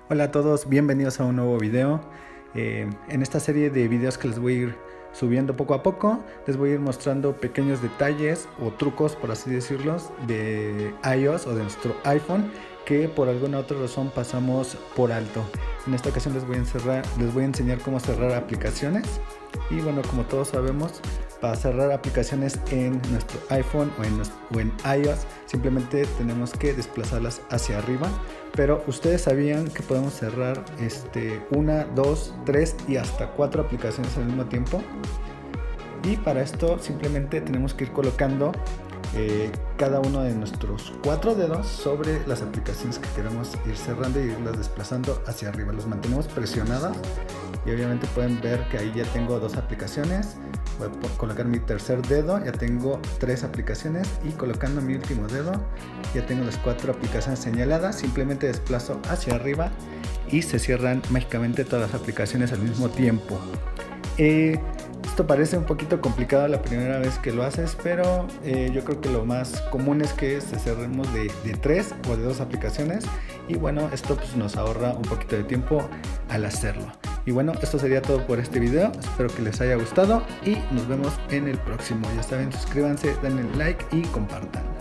Hola a todos, bienvenidos a un nuevo video. En esta serie de videos que les voy a ir subiendo poco a poco, les voy a ir mostrando pequeños detalles o trucos, por así decirlos, de iOS o de nuestro iPhone que por alguna otra razón pasamos por alto. En esta ocasión les voy a enseñar cómo cerrar aplicaciones. Y bueno, como todos sabemos, para cerrar aplicaciones en nuestro iPhone o en iOS simplemente tenemos que desplazarlas hacia arriba. Pero ustedes sabían que podemos cerrar una, dos, tres y hasta 4 aplicaciones al mismo tiempo. Y para esto simplemente tenemos que ir colocando cada uno de nuestros 4 dedos sobre las aplicaciones que queremos ir cerrando y irlas desplazando hacia arriba. Los mantenemos presionadas y obviamente pueden ver que ahí ya tengo 2 aplicaciones. Voy a colocar mi tercer dedo, ya tengo 3 aplicaciones, y colocando mi último dedo ya tengo las 4 aplicaciones señaladas. Simplemente desplazo hacia arriba y se cierran mágicamente todas las aplicaciones al mismo tiempo. Esto parece un poquito complicado la primera vez que lo haces, pero yo creo que lo más común es que se cerremos de 3 o de 2 aplicaciones, y bueno, esto pues nos ahorra un poquito de tiempo al hacerlo. Y bueno, esto sería todo por este video, espero que les haya gustado y nos vemos en el próximo. Ya saben, suscríbanse, denle like y compartan.